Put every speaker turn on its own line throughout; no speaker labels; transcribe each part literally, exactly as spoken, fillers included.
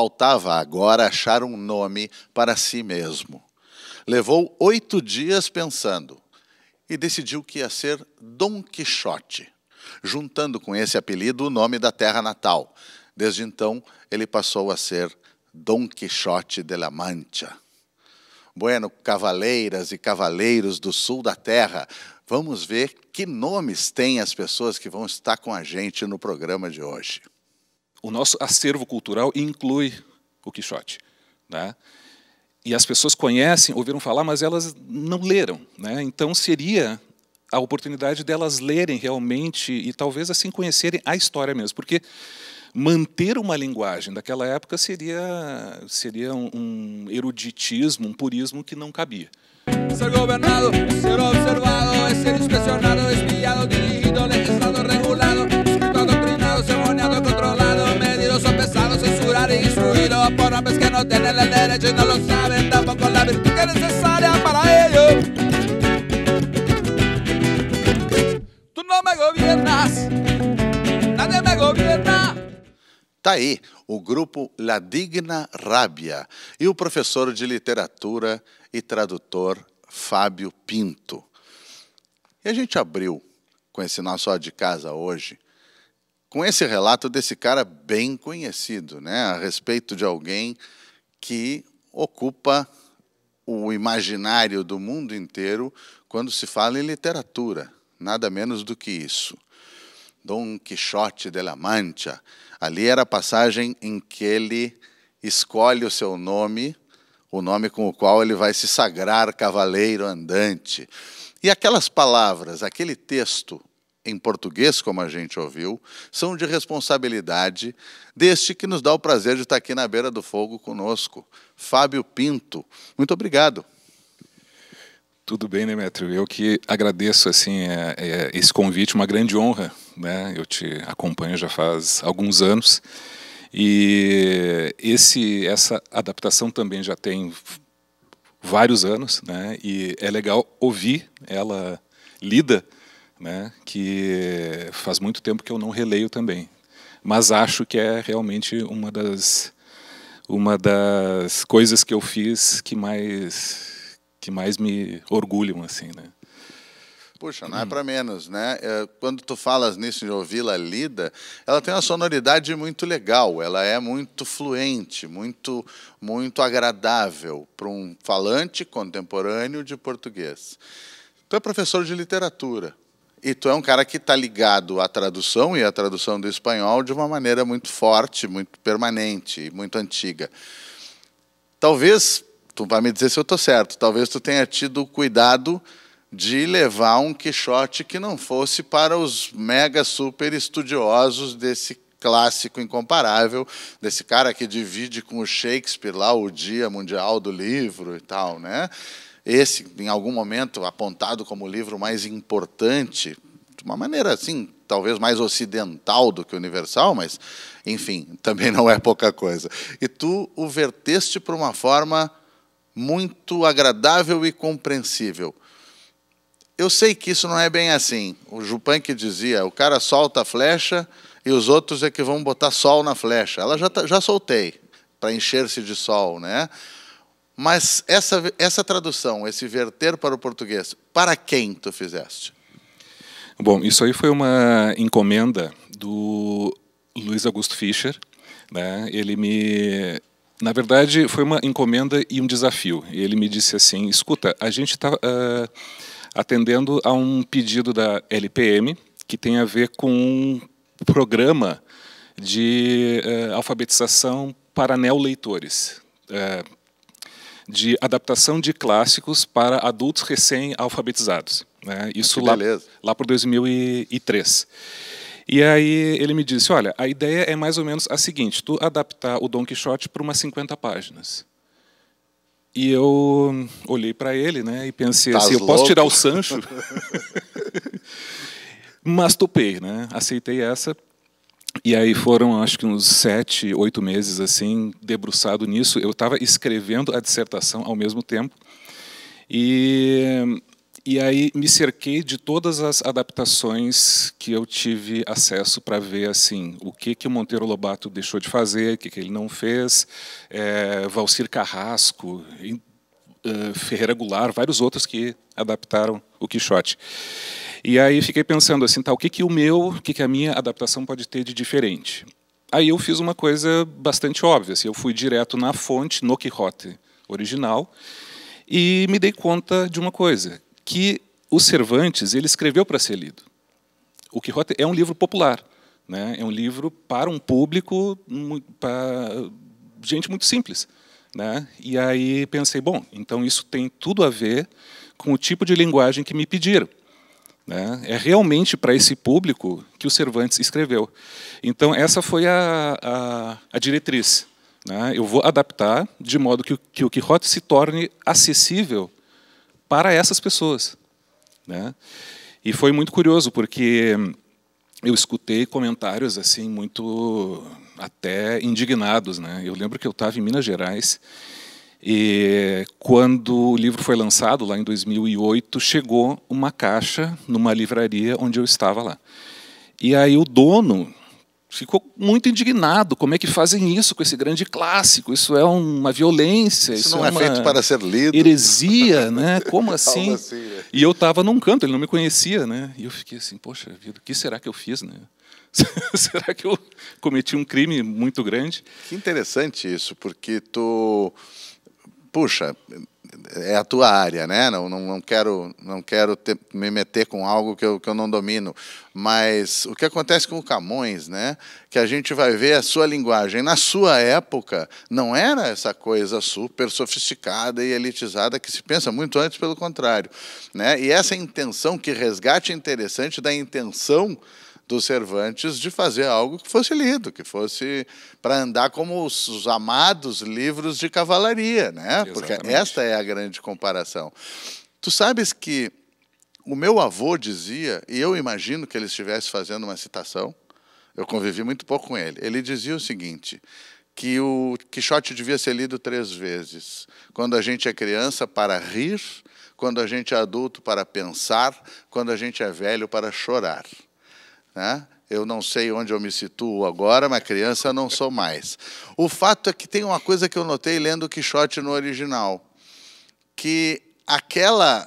faltava agora achar um nome para si mesmo. Levou oito dias pensando e decidiu que ia ser Dom Quixote, juntando com esse apelido o nome da terra natal. Desde então, ele passou a ser Dom Quixote de la Mancha. Bueno, cavaleiras e cavaleiros do sul da terra, vamos ver que nomes têm as pessoas que vão estar com a gente no programa de hoje.
O nosso acervo cultural inclui o Quixote, né? E as pessoas conhecem, ouviram falar, mas elas não leram, né? Então seria a oportunidade delas lerem realmente e talvez assim conhecerem a história mesmo, porque manter uma linguagem daquela época seria, seria um, um eruditismo, um purismo que não cabia.
Ser gobernado, ser observado, ser inspecionado, espiado, dirigido, legislado, regulado, escrito, adoctrinado, sermoneado, controlado, medido, sopesado, censurado e instruido por hombres que no tienen el derecho y no lo saben, tampoco la virtud que es necesaria para ello. Tú no me gobiernas, nadie me gobierna.
Tá aí o grupo La Digna Rábia e o professor de literatura e tradutor Fábio Pinto. E a gente abriu com esse nosso Ó de Casa hoje, com esse relato desse cara bem conhecido, né, a respeito de alguém que ocupa o imaginário do mundo inteiro quando se fala em literatura, nada menos do que isso. Dom Quixote de la Mancha. Ali era a passagem em que ele escolhe o seu nome, o nome com o qual ele vai se sagrar cavaleiro andante. E aquelas palavras, aquele texto em português, como a gente ouviu, são de responsabilidade deste que nos dá o prazer de estar aqui na beira do fogo conosco, Fábio Pinto. Muito obrigado.
Tudo bem, Demétrio? Eu que agradeço assim, é, é, esse convite, uma grande honra, né? Eu te acompanho já faz alguns anos e esse, essa adaptação também já tem vários anos, né? E é legal ouvir ela lida, né? Que faz muito tempo que eu não releio também, mas acho que é realmente uma das, uma das coisas que eu fiz que mais... que mais me orgulham, assim, né?
Puxa, não é para menos, né? Quando tu falas nisso de ouvi-la lida, ela tem uma sonoridade muito legal, ela é muito fluente, muito, muito agradável para um falante contemporâneo de português. Tu é professor de literatura e tu é um cara que está ligado à tradução e à tradução do espanhol de uma maneira muito forte, muito permanente, muito antiga. Talvez... tu vai me dizer se eu estou certo, talvez tu tenha tido o cuidado de levar um Quixote que não fosse para os mega super estudiosos desse clássico incomparável, desse cara que divide com o Shakespeare lá o Dia Mundial do Livro e tal, né? Esse, em algum momento, apontado como o livro mais importante, de uma maneira assim, talvez mais ocidental do que universal, mas, enfim, também não é pouca coisa. E tu o verteste por uma forma muito agradável e compreensível. Eu sei que isso não é bem assim. O Jupan que dizia, o cara solta a flecha e os outros é que vão botar sol na flecha. Ela já, já soltei, para encher-se de sol, né? Mas essa, essa tradução, esse verter para o português, para quem tu fizeste?
Bom, isso aí foi uma encomenda do Luiz Augusto Fischer, né? Ele me... Na verdade, foi uma encomenda e um desafio. Ele me disse assim, escuta, a gente está uh, atendendo a um pedido da L P M que tem a ver com um programa de uh, alfabetização para neoleitores, uh, de adaptação de clássicos para adultos recém-alfabetizados, né? Isso lá, lá por dois mil e três. E aí ele me disse, olha, a ideia é mais ou menos a seguinte, tu adaptar o Dom Quixote para umas cinquenta páginas. E eu olhei para ele, né, e pensei
Tás
assim, eu
louco?
posso tirar o Sancho? Mas topei, né, aceitei essa. E aí foram, acho que uns sete, oito meses, assim, debruçado nisso. Eu estava escrevendo a dissertação ao mesmo tempo. E... E aí me cerquei de todas as adaptações que eu tive acesso para ver assim o que que o Monteiro Lobato deixou de fazer, o que que ele não fez, é, Valcir Carrasco, uh, Ferreira Goulart, vários outros que adaptaram o Quixote. E aí fiquei pensando assim, tá, o que que o meu, o que que a minha adaptação pode ter de diferente? Aí eu fiz uma coisa bastante óbvia, assim, eu fui direto na fonte, no Quixote original, e me dei conta de uma coisa, que o Cervantes ele escreveu para ser lido. O Quixote é um livro popular, né? É um livro para um público, para gente muito simples, né? E aí pensei, bom, então isso tem tudo a ver com o tipo de linguagem que me pediram, né? É realmente para esse público que o Cervantes escreveu. Então essa foi a, a, a diretriz, né? Eu vou adaptar de modo que o, que o Quixote se torne acessível para essas pessoas, né? E foi muito curioso porque eu escutei comentários assim muito até indignados, né? Eu lembro que eu estava em Minas Gerais e quando o livro foi lançado lá em dois mil e oito chegou uma caixa numa livraria onde eu estava lá. E aí o dono ficou muito indignado. Como é que fazem isso com esse grande clássico? Isso é uma violência.
Isso,
isso
não
é,
é
uma
feito para ser lido.
Heresia, né? Como assim?
assim né?
E eu estava num canto, ele não me conhecia, né? E eu fiquei assim, poxa vida, o que será que eu fiz, né? Será que eu cometi um crime muito grande?
Que interessante isso, porque tu, puxa, é a tua área, né? Não, não, não quero, não quero ter, me meter com algo que eu, que eu não domino. Mas o que acontece com o Camões, né? Que a gente vai ver a sua linguagem. Na sua época, não era essa coisa super sofisticada e elitizada que se pensa muito antes, pelo contrário, né? E essa intenção, que resgate interessante da intenção do Cervantes de fazer algo que fosse lido, que fosse para andar como os, os amados livros de cavalaria, né? Porque esta é a grande comparação. Tu sabes que o meu avô dizia, e eu imagino que ele estivesse fazendo uma citação, eu convivi muito pouco com ele, ele dizia o seguinte, que o Quixote devia ser lido três vezes. Quando a gente é criança, para rir, quando a gente é adulto, para pensar, quando a gente é velho, para chorar. Né? Eu não sei onde eu me situo agora, mas criança eu não sou mais. O fato é que tem uma coisa que eu notei lendo o Quixote no original, que aquela,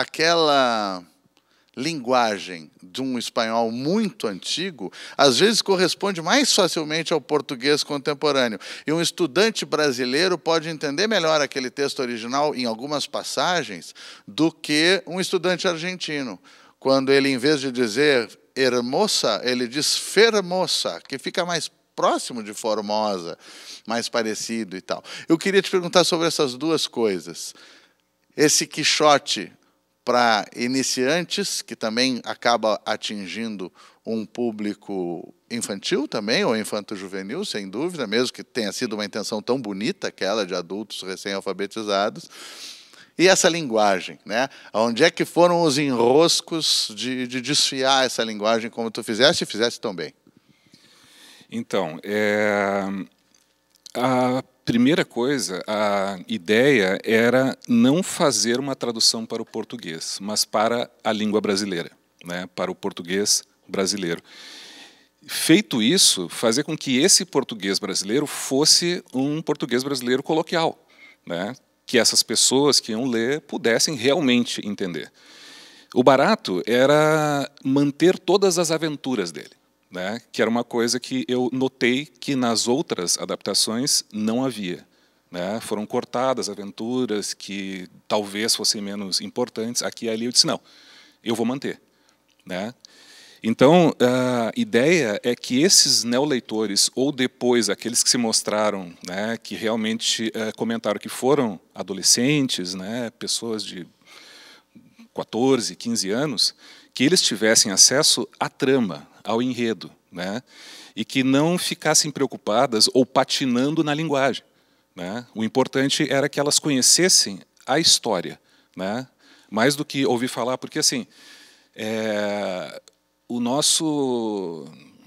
aquela linguagem de um espanhol muito antigo, às vezes corresponde mais facilmente ao português contemporâneo. E um estudante brasileiro pode entender melhor aquele texto original, em algumas passagens, do que um estudante argentino. Quando ele, em vez de dizer hermosa, ele diz fermosa, que fica mais próximo de formosa, mais parecido e tal. Eu queria te perguntar sobre essas duas coisas. Esse Quixote para iniciantes, que também acaba atingindo um público infantil também, ou infanto-juvenil, sem dúvida, mesmo que tenha sido uma intenção tão bonita, aquela de adultos recém-alfabetizados. E essa linguagem, né? Onde é que foram os enroscos de, de desfiar essa linguagem como tu fizeste e fizeste tão bem?
Então, é, a primeira coisa, a ideia era não fazer uma tradução para o português, mas para a língua brasileira, né? Para o português brasileiro. Feito isso, fazer com que esse português brasileiro fosse um português brasileiro coloquial, né? Que essas pessoas que iam ler pudessem realmente entender. O barato era manter todas as aventuras dele, né? Que era uma coisa que eu notei que nas outras adaptações não havia, né? Foram cortadas aventuras que talvez fossem menos importantes. Aqui e ali eu disse, não, eu vou manter, né? Então, a ideia é que esses neoleitores, ou depois aqueles que se mostraram, né, que realmente é, comentaram que foram adolescentes, né, pessoas de quatorze, quinze anos, que eles tivessem acesso à trama, ao enredo, né, e que não ficassem preocupadas ou patinando na linguagem, né. O importante era que elas conhecessem a história, né, mais do que ouvir falar, porque assim, é, O nosso,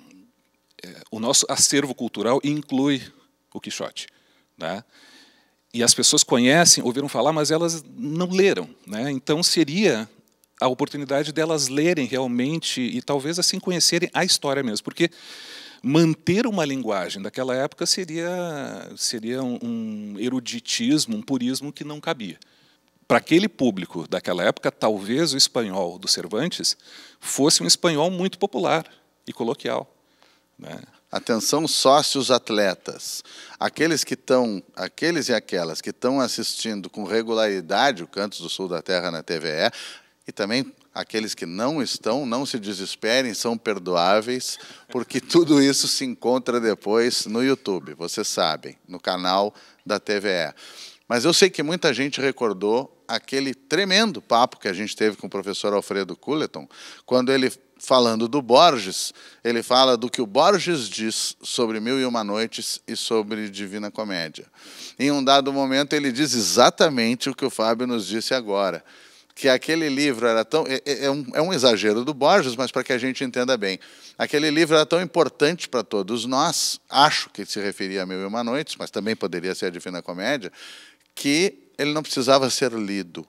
o nosso acervo cultural inclui o Quixote, né? E as pessoas conhecem, ouviram falar, mas elas não leram, né? Então seria a oportunidade delas lerem realmente e talvez assim conhecerem a história mesmo, porque manter uma linguagem daquela época seria, seria um, um eruditismo, um purismo que não cabia. Para aquele público daquela época, talvez o espanhol do Cervantes fosse um espanhol muito popular e coloquial, né?
Atenção, sócios atletas. Aqueles que estão, aqueles e aquelas que estão assistindo com regularidade o Cantos do Sul da Terra na T V E, e também aqueles que não estão, não se desesperem, são perdoáveis, porque tudo isso se encontra depois no YouTube, vocês sabem, no canal da T V E. Mas eu sei que muita gente recordou aquele tremendo papo que a gente teve com o professor Alfredo Culleton, quando ele, falando do Borges, ele fala do que o Borges diz sobre Mil e Uma Noites e sobre Divina Comédia. Em um dado momento, ele diz exatamente o que o Fábio nos disse agora, que aquele livro era tão... É, é, um, é um exagero do Borges, mas para que a gente entenda bem. Aquele livro era tão importante para todos nós, acho que se referia a Mil e Uma Noites, mas também poderia ser a Divina Comédia, que ele não precisava ser lido.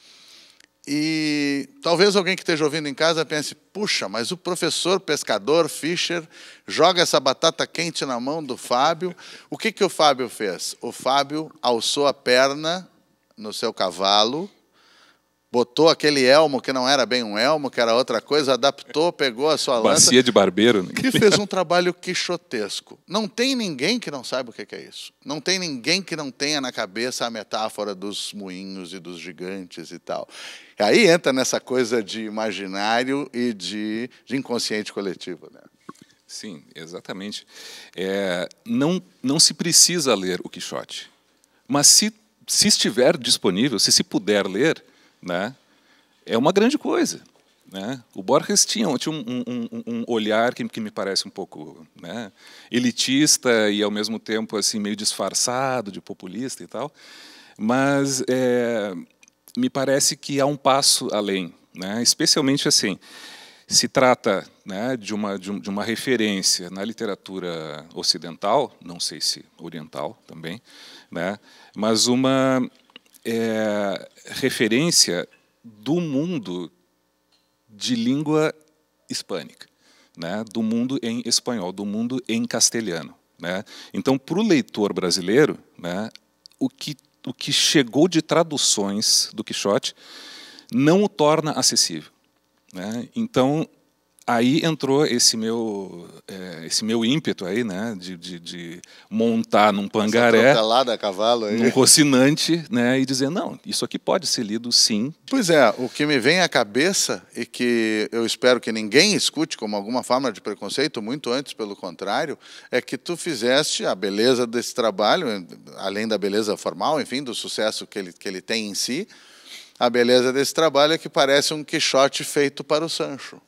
E talvez alguém que esteja ouvindo em casa pense, puxa, mas o professor pescador Fischer joga essa batata quente na mão do Fábio. O que, que o Fábio fez? O Fábio alçou a perna no seu cavalo, botou aquele elmo que não era bem um elmo, que era outra coisa, adaptou, pegou a sua lança...
Bacia de barbeiro. Né?
E fez um trabalho quixotesco. Não tem ninguém que não saiba o que é isso. Não tem ninguém que não tenha na cabeça a metáfora dos moinhos e dos gigantes e tal. E aí entra nessa coisa de imaginário e de, de inconsciente coletivo, né?
Sim, exatamente. É, não, não se precisa ler o Quixote. Mas se, se estiver disponível, se se puder ler... Né? É uma grande coisa, né? O Borges tinha, tinha um, um, um olhar que, que me parece um pouco, né, elitista e, ao mesmo tempo, assim, meio disfarçado de populista e tal, mas é, me parece que há um passo além, né? Especialmente assim, se trata, né, de, uma, de, um, de uma referência na literatura ocidental, não sei se oriental também, né, mas uma... É, referência do mundo de língua hispânica, né? Do mundo em espanhol, do mundo em castelhano, né? Então, para o leitor brasileiro, né, o que, o que chegou de traduções do Quixote não o torna acessível, né? Então, aí entrou esse meu, é, esse meu ímpeto aí, né, de, de, de montar num pangaré,
a cavalo aí.
num Rocinante, né, e dizer, não, isso aqui pode ser lido sim.
Pois é, o que me vem à cabeça e que eu espero que ninguém escute como alguma forma de preconceito, muito antes pelo contrário, é que tu fizeste a beleza desse trabalho, além da beleza formal, enfim, do sucesso que ele, que ele tem em si, a beleza desse trabalho é que parece um Quixote feito para o Sancho.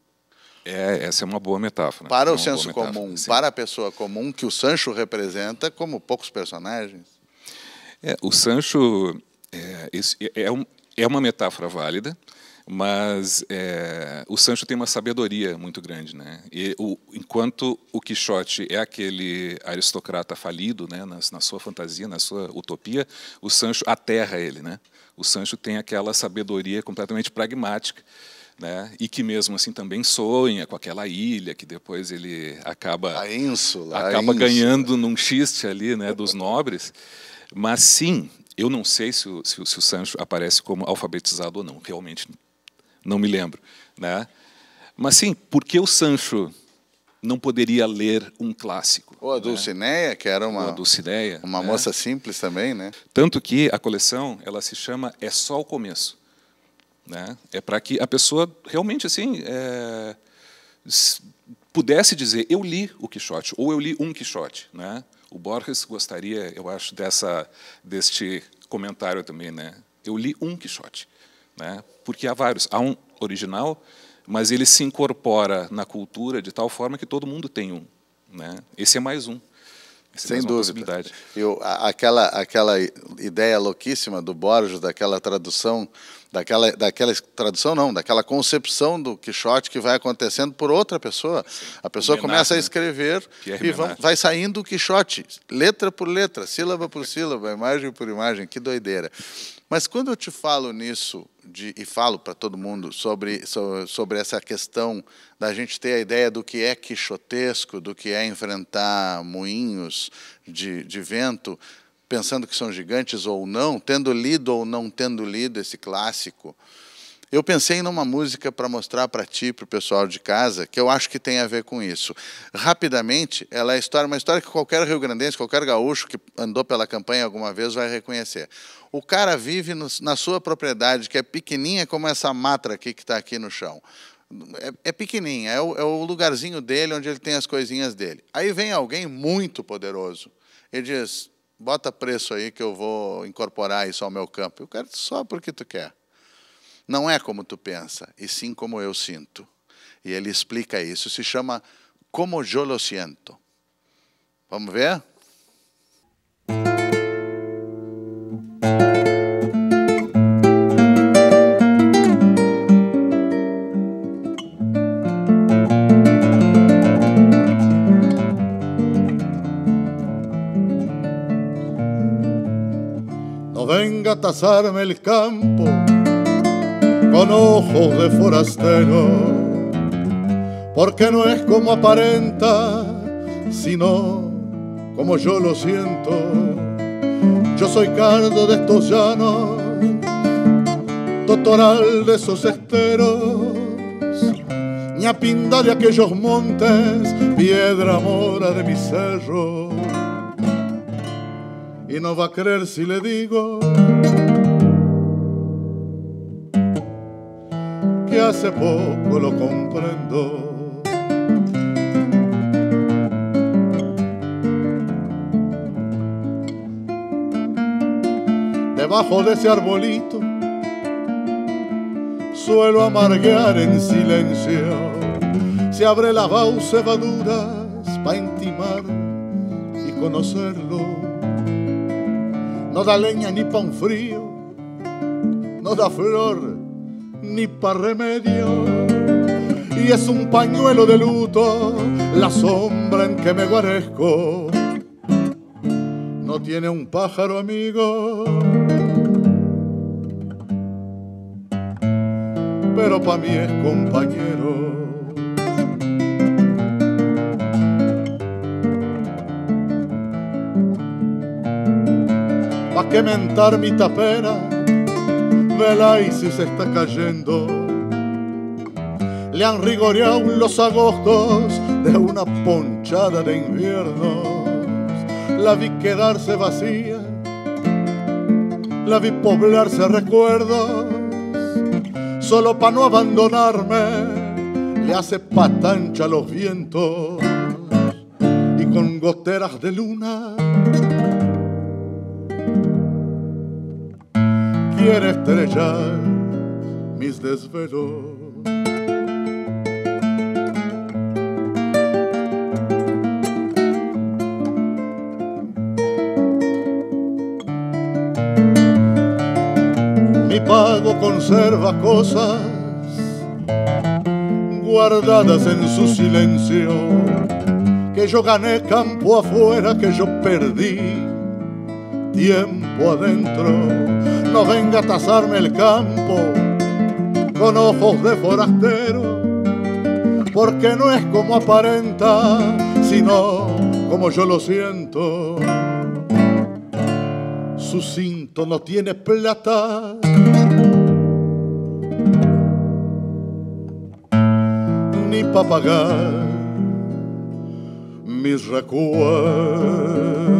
É, essa é uma boa metáfora.
Para
é
o senso comum, sim. Para a pessoa comum, que o Sancho representa como poucos personagens.
É, o Sancho é, é, um, é uma metáfora válida, mas é, o Sancho tem uma sabedoria muito grande, né? E o, enquanto o Quixote é aquele aristocrata falido, né, na, na sua fantasia, na sua utopia, o Sancho aterra ele, né? O Sancho tem aquela sabedoria completamente pragmática, né? E que mesmo assim também sonha com aquela ilha que depois ele acaba
a ínsula,
acaba
a ínsula.
ganhando num xiste ali, né, dos nobres. Mas sim, eu não sei se o, se, o, se o Sancho aparece como alfabetizado ou não, realmente não me lembro, né? Mas sim, por que o Sancho não poderia ler um clássico?
Ou a Dulcineia, né? Que era uma,
a Dulcineia,
uma
né?
moça simples também, né?
Tanto que a coleção ela se chama É Só o Começo. Né? É para que a pessoa realmente assim é, pudesse dizer eu li o Quixote ou eu li um Quixote, né? O Borges gostaria, eu acho, dessa deste comentário também, né? Eu li um Quixote, né? Porque há vários, há um original, mas ele se incorpora na cultura de tal forma que todo mundo tem um, né? Esse é mais um. Essa
Sem
é
dúvida. Eu, aquela, aquela ideia louquíssima do Borges, daquela tradução, daquela, daquela tradução não, daquela concepção do Quixote que vai acontecendo por outra pessoa. Sim. A pessoa Menato, começa a escrever né? e vão, vai saindo o Quixote, letra por letra, sílaba por sílaba, imagem por imagem, que doideira. Mas quando eu te falo nisso, de, e falo para todo mundo sobre, sobre, sobre essa questão da gente ter a ideia do que é quixotesco, do que é enfrentar moinhos de, de vento, pensando que são gigantes ou não, tendo lido ou não tendo lido esse clássico, eu pensei numa música para mostrar para ti, para o pessoal de casa, que eu acho que tem a ver com isso. Rapidamente, ela é história, uma história que qualquer rio-grandense, qualquer gaúcho que andou pela campanha alguma vez vai reconhecer. O cara vive no, na sua propriedade, que é pequenininha como essa matra aqui que está aqui no chão. É, é pequenininha, é o, é o lugarzinho dele, onde ele tem as coisinhas dele. Aí vem alguém muito poderoso e diz, bota preço aí que eu vou incorporar isso ao meu campo. Eu quero só porque tu quer. Não é como tu pensa, e sim como eu sinto. E ele explica isso, se chama Como yo lo siento. Vamos ver?
No venga a tasarme el campo con ojos de forastero, porque no es como aparenta, sino como yo lo siento. Yo soy cardo de estos llanos, totoral de esos esteros, ñapinda de aquellos montes, piedra mora de mi cerro. Y no va a creer si le digo que hace poco lo comprendo. Debajo de ese arbolito suelo amarguear en silencio. Se abre la bauce maduras pa' intimar y conocerlo. No da leña ni pa' un frío, no da flor ni pa' remedio, y es un pañuelo de luto la sombra en que me guarezco. No tiene un pájaro amigo, pero pa' mí es compañero. Pa' que mentar mi tapera, vela y si se está cayendo. Le han rigoreado los agostos de una ponchada de inviernos. La vi quedarse vacía, la vi poblarse recuerdos. Solo pa' no abandonarme, le hace patancha los vientos. Y con goteras de luna quiere estrellar mis desvelos. Mi pago conserva cosas guardadas en su silencio, que yo gané campo afuera, que yo perdí tiempo adentro. No venga a tasarme el campo con ojos de forastero, porque no es como aparenta, sino como yo lo siento. Su cinto no tiene plata, ni pa' pagar mis recuerdos.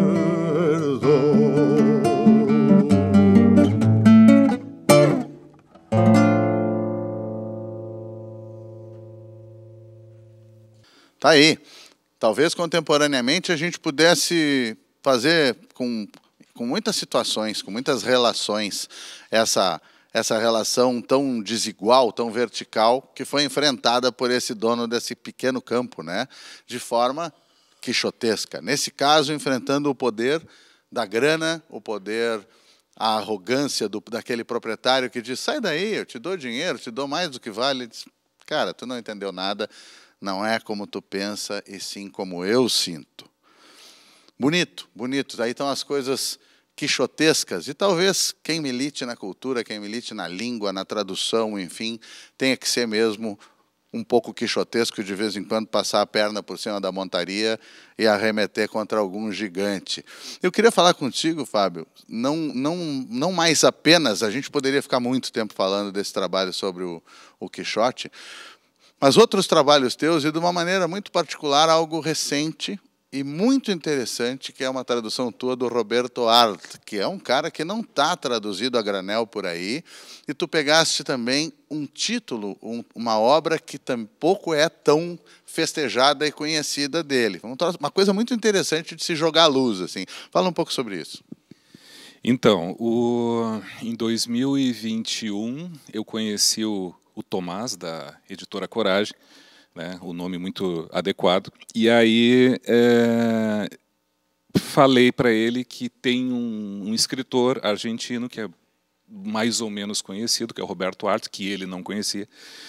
Tá aí. Talvez contemporaneamente a gente pudesse fazer com, com muitas situações, com muitas relações, essa, essa relação tão desigual, tão vertical, que foi enfrentada por esse dono desse pequeno campo, né? De forma quixotesca. Nesse caso, enfrentando o poder da grana, o poder, a arrogância do, daquele proprietário que diz, sai daí, eu te dou dinheiro, te dou mais do que vale. Diz, cara, tu não entendeu nada. Não é como tu pensa, e sim como eu sinto. Bonito, bonito. Aí estão as coisas quixotescas, e talvez quem milite na cultura, quem milite na língua, na tradução, enfim, tenha que ser mesmo um pouco quixotesco, de vez em quando passar a perna por cima da montaria e arremeter contra algum gigante. Eu queria falar contigo, Fábio, não, não, não mais apenas, a gente poderia ficar muito tempo falando desse trabalho sobre o, o Quixote, mas outros trabalhos teus, e de uma maneira muito particular, algo recente e muito interessante, que é uma tradução tua do Roberto Arlt, que é um cara que não está traduzido a granel por aí, e tu pegaste também um título, um, uma obra que tampouco é tão festejada e conhecida dele. Uma coisa muito interessante de se jogar à luz, assim. Fala um pouco sobre isso.
Então, o, em dois mil e vinte e um, eu conheci o, o Tomás, da editora Coragem, né, o nome muito adequado, e aí é, falei para ele que tem um, um escritor argentino que é mais ou menos conhecido, que é o Roberto Arlt, que ele não conhecia,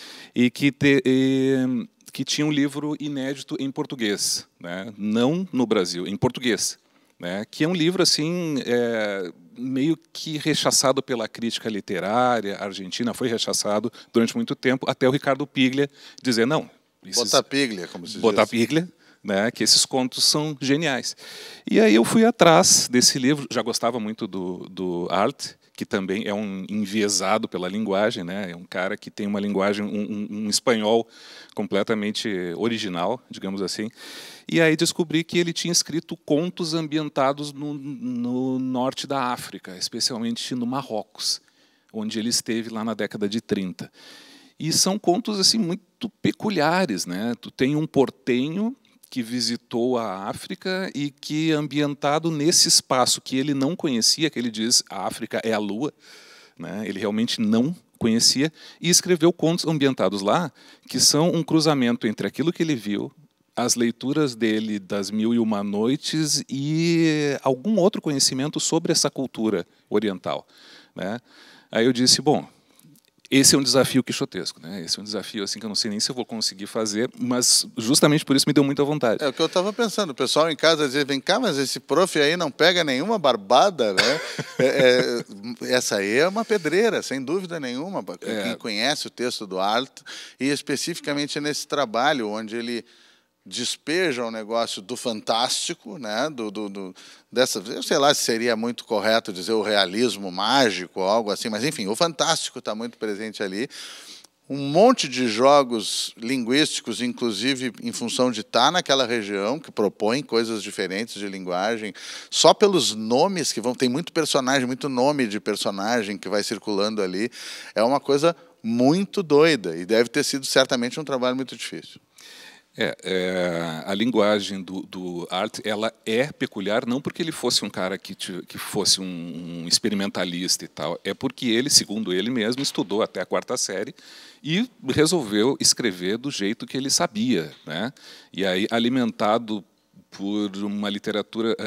e que, te, e, que tinha um livro inédito em português, né, não no Brasil, em português, né, que é um livro assim é, meio que rechaçado pela crítica literária argentina, foi rechaçado durante muito tempo, até o Ricardo Piglia dizer, não,
Botapiglia, como se diz.
Botapiglia, né, que esses contos são geniais. E aí eu fui atrás desse livro, já gostava muito do, do Arlt, que também é um enviesado pela linguagem, né, é um cara que tem uma linguagem, um, um, um espanhol completamente original, digamos assim. E aí descobri que ele tinha escrito contos ambientados no, no norte da África, especialmente no Marrocos, onde ele esteve lá na década de trinta. E são contos assim muito peculiares, né? Tu tem um portenho que visitou a África e que, ambientado nesse espaço que ele não conhecia, que ele diz a África é a Lua, né? Ele realmente não conhecia, e escreveu contos ambientados lá, que são um cruzamento entre aquilo que ele viu, as leituras dele das Mil e Uma Noites e algum outro conhecimento sobre essa cultura oriental, né? Aí eu disse, bom, esse é um desafio quixotesco, né? Esse é um desafio assim que eu não sei nem se eu vou conseguir fazer, mas justamente por isso me deu muita vontade.
É o que eu estava pensando, o pessoal em casa dizia, vem cá, mas esse prof aí não pega nenhuma barbada, né? é, é, essa aí é uma pedreira, sem dúvida nenhuma, quem é. conhece o texto do Arlt, e especificamente nesse trabalho, onde ele despeja o negócio do fantástico, né? do, do, do, dessa, eu sei lá se seria muito correto dizer o realismo mágico ou algo assim, mas enfim, o fantástico está muito presente ali. Um monte de jogos linguísticos, inclusive em função de estar naquela região, que propõem coisas diferentes de linguagem, só pelos nomes que vão, tem muito personagem, muito nome de personagem que vai circulando ali, é uma coisa muito doida, e deve ter sido certamente um trabalho muito difícil.
É, é, a linguagem do, do Arlt, ela é peculiar, não porque ele fosse um cara que, que fosse um, um experimentalista e tal, é porque ele, segundo ele mesmo, estudou até a quarta série e resolveu escrever do jeito que ele sabia, né? E aí, alimentado por uma literatura,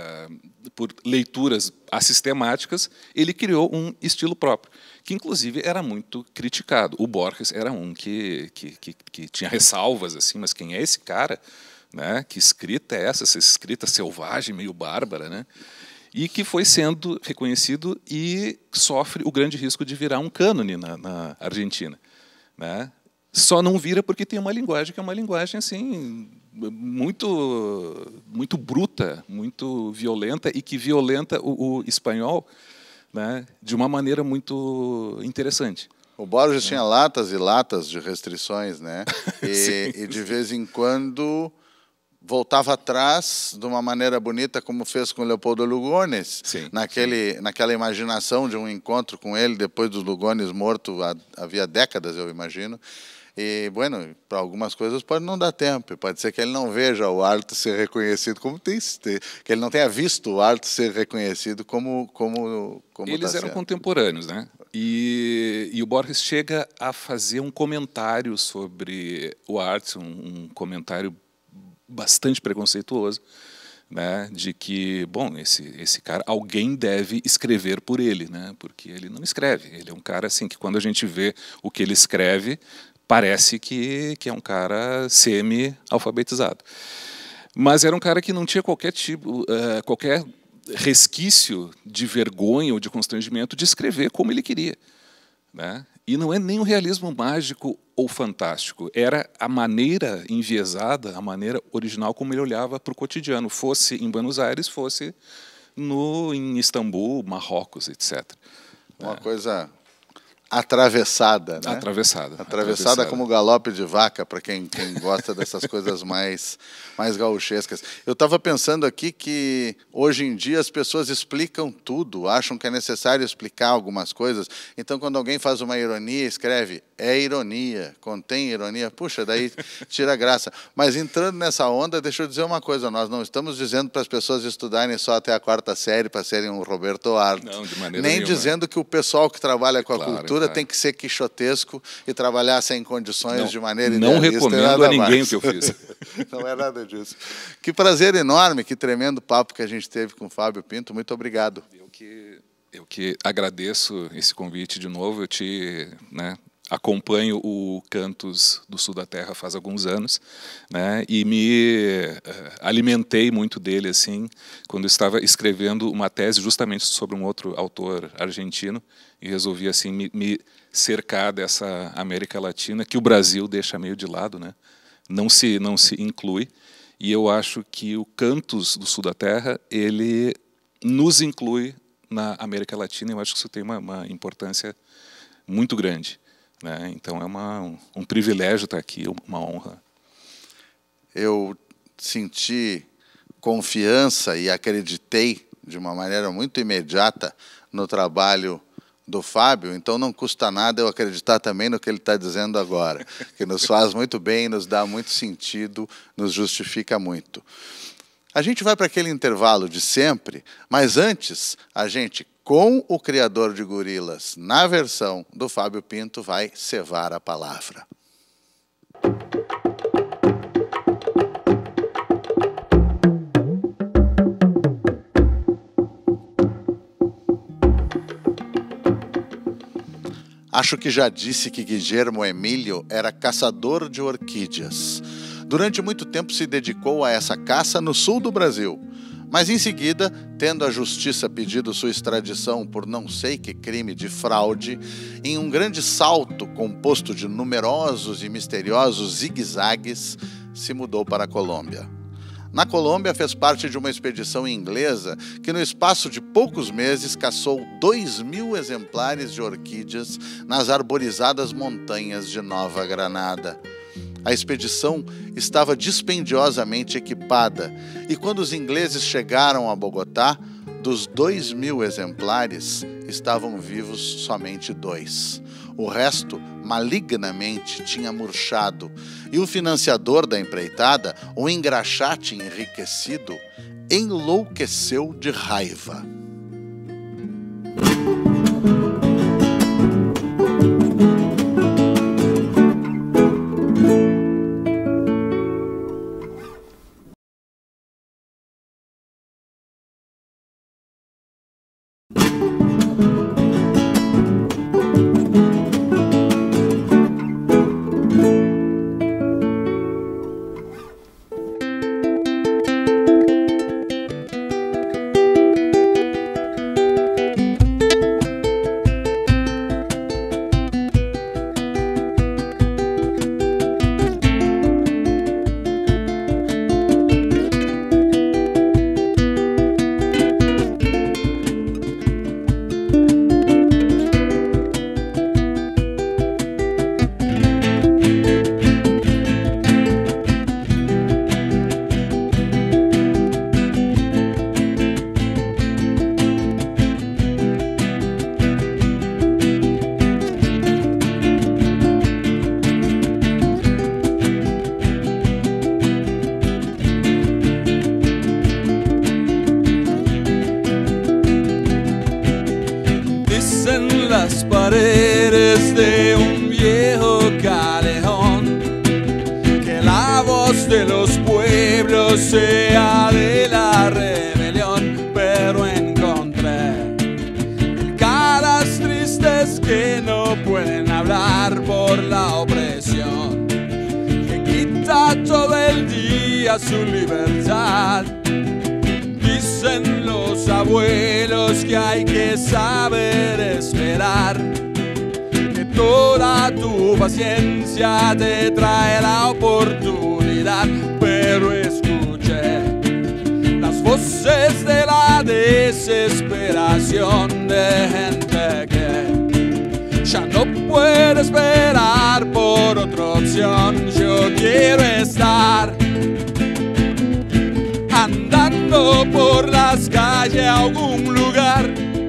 uh, por leituras assistemáticas, ele criou um estilo próprio, que inclusive era muito criticado. O Borges era um que, que, que, que tinha ressalvas, assim, mas quem é esse cara? Né? Que escrita é essa, essa escrita selvagem, meio bárbara, né? E que foi sendo reconhecido e sofre o grande risco de virar um cânone na, na Argentina, né? Só não vira porque tem uma linguagem que é uma linguagem assim muito muito bruta, muito violenta, e que violenta o, o espanhol, né, de uma maneira muito interessante.
O Borges é. tinha latas e latas de restrições, né? E, e de vez em quando voltava atrás de uma maneira bonita, como fez com Leopoldo Lugones, sim, naquele, sim. naquela imaginação de um encontro com ele depois do Lugones morto há, havia décadas, eu imagino. E, bueno, para algumas coisas pode não dar tempo, pode ser que ele não veja o Arlt ser reconhecido como tem, que ele não tenha visto o Arlt ser reconhecido como como, como
eles
tá
eram
sendo.
Contemporâneos, né? E, e o Borges chega a fazer um comentário sobre o Arlt, um, um comentário bastante preconceituoso, né, de que, bom, esse esse cara, alguém deve escrever por ele, né? Porque ele não escreve, ele é um cara assim que, quando a gente vê o que ele escreve, parece que, que é um cara semi-alfabetizado. Mas era um cara que não tinha qualquer tipo, uh, qualquer resquício de vergonha ou de constrangimento de escrever como ele queria, né? E não é nem um realismo mágico ou fantástico, era a maneira enviesada, a maneira original como ele olhava para o cotidiano, fosse em Buenos Aires, fosse no, em Istambul, Marrocos, etcétera.
Uma
é.
coisa atravessada, né?
Atravessada.
Atravessada,
Atravessada.
como galope de vaca, para quem, quem gosta dessas coisas mais, mais gauchescas. Eu estava pensando aqui que, hoje em dia, as pessoas explicam tudo, acham que é necessário explicar algumas coisas. Então, quando alguém faz uma ironia, escreve, é ironia, contém ironia. Puxa, daí tira a graça. Mas, entrando nessa onda, deixa eu dizer uma coisa, nós não estamos dizendo para as pessoas estudarem só até a quarta série para serem um Roberto Arlt.
Não, de maneira
Nem
nenhuma.
Dizendo que o pessoal que trabalha com a
Claro,
cultura
claro.
tem que ser quixotesco e trabalhar sem condições
Não,
de maneira
não
idealista,
recomendo
nada
a ninguém
mais.
o que eu fiz.
Não é nada disso. Que prazer enorme, que tremendo papo que a gente teve com o Fábio Pinto. Muito obrigado.
Eu que, eu que agradeço esse convite de novo. Eu te, né, acompanho o Cantos do Sul da Terra faz alguns anos, né, e me uh, alimentei muito dele assim quando eu estava escrevendo uma tese justamente sobre um outro autor argentino e resolvi assim me, me cercar dessa América Latina que o Brasil deixa meio de lado, né? Não se não se inclui, e eu acho que o Cantos do Sul da Terra ele nos inclui na América Latina. Eu acho que isso tem uma, uma importância muito grande, né? Então é uma, um, um privilégio estar aqui, uma honra.
Eu senti confiança e acreditei de uma maneira muito imediata no trabalho do Fábio, então não custa nada eu acreditar também no que ele está dizendo agora, que nos faz muito bem, nos dá muito sentido, nos justifica muito. A gente vai para aquele intervalo de sempre, mas antes, a gente, com o criador de Gorilas, na versão do Fábio Pinto, vai cevar a palavra. Acho que já disse que Guillermo Emílio era caçador de orquídeas. Durante muito tempo se dedicou a essa caça no sul do Brasil. Mas em seguida, tendo a justiça pedido sua extradição por não sei que crime de fraude, em um grande salto composto de numerosos e misteriosos zigue-zagues, se mudou para a Colômbia. Na Colômbia, fez parte de uma expedição inglesa que, no espaço de poucos meses, caçou dois mil exemplares de orquídeas nas arborizadas montanhas de Nova Granada. A expedição estava dispendiosamente equipada e, quando os ingleses chegaram a Bogotá, dos dois mil exemplares, estavam vivos somente dois. O resto, malignamente, tinha murchado, e o financiador da empreitada, um engraxate enriquecido, enlouqueceu de raiva.
paredes de un viejo calejón, que la voz de los pueblos sea de la rebelión, pero encontré caras tristes que no pueden hablar por la opresión, que quita todo el día su libertad. Dice dicen los abuelos que hay que saber esperar, que toda tu paciencia te trae la oportunidad, pero escuché las voces de la desesperación de gente que ya no puede esperar por otra opción. Yo quiero estar andando por las calles a algún lugar,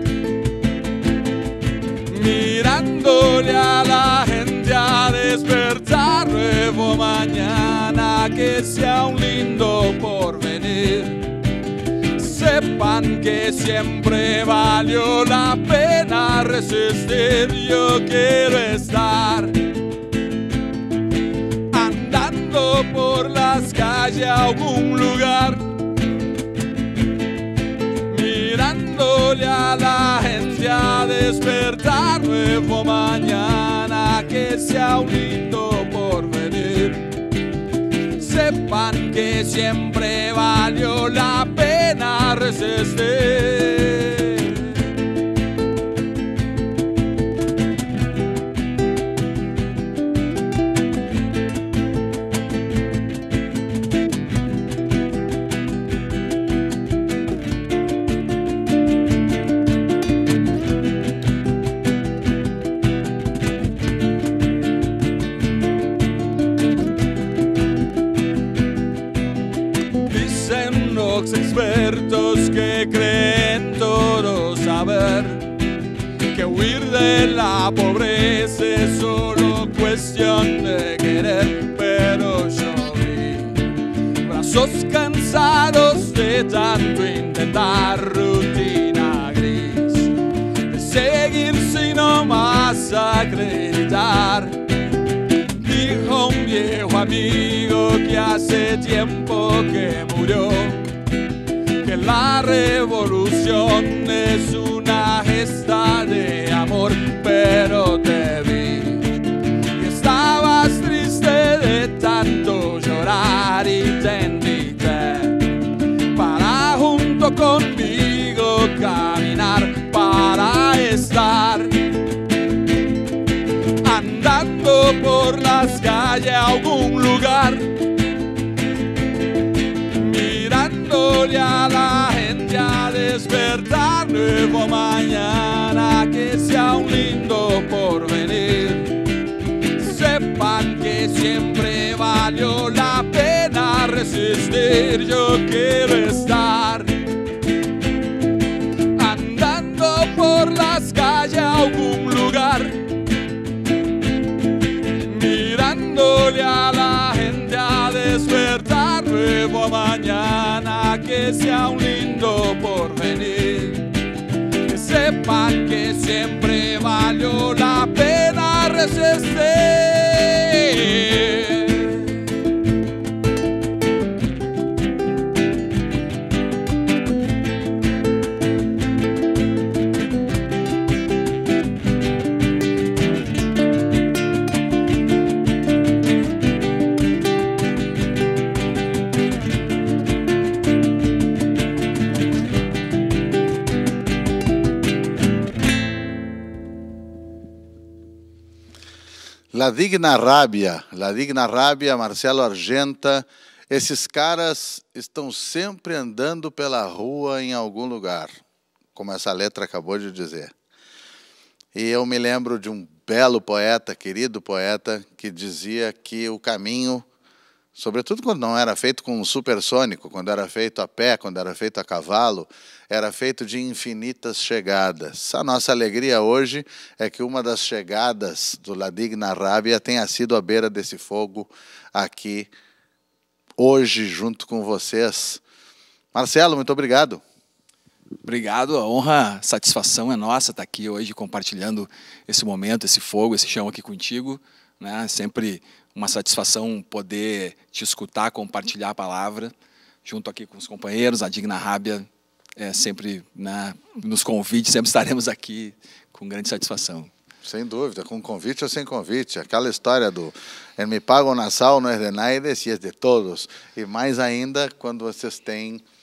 mirándole a la gente a despertar nuevo mañana, que sea un lindo porvenir. Sepan que siempre valió la pena resistir. Yo quiero estar andando por las calles a algún lugar, mirándole a la gente a despertar nuevo mañana, que sea un lindo porvenir. Sepan que siempre valió la pena resistir. Los expertos que creen todo saber que huir de la pobreza es solo cuestión de querer, pero yo vi brazos cansados de tanto intentar, rutina gris, de seguir sin nomás acreditar. Dijo un viejo amigo que hace tiempo que murió, que la revolución es una gesta de amor, pero te vi que estabas triste de tanto llorar y te invité para junto conmigo caminar, para estar andando por las calles a algún lugar, mirándole a la gente a despertar nuevo mañana, que sea un lindo porvenir. Sepan que siempre valió la pena resistir. Yo quiero estar andando por las calles a algún lugar, mirándole a la gente a despertar nuevo mañana, que sea un lindo porvenir. Que sepan que siempre valió la pena resistir.
La Digna Rábia, La Digna Rábia, Marcelo Argenta, esses caras estão sempre andando pela rua em algum lugar, como essa letra acabou de dizer. E eu me lembro de um belo poeta, querido poeta, que dizia que o caminho, sobretudo quando não era feito com um supersônico, quando era feito a pé, quando era feito a cavalo, era feito de infinitas chegadas. A nossa alegria hoje é que uma das chegadas do La Digna Rábia tenha sido à beira desse fogo aqui, hoje, junto com vocês. Marcelo, muito obrigado.
Obrigado, a honra, a satisfação é nossa estar aqui hoje compartilhando esse momento, esse fogo, esse chão aqui contigo, né? Sempre uma satisfação poder te escutar, compartilhar a palavra, junto aqui com os companheiros. A Digna Rábia é sempre, né, nos convite, sempre estaremos aqui com grande satisfação.
Sem dúvida, com convite ou sem convite. Aquela história do "El me pago nasal não é de nadie, se é de todos". E mais ainda quando vocês têm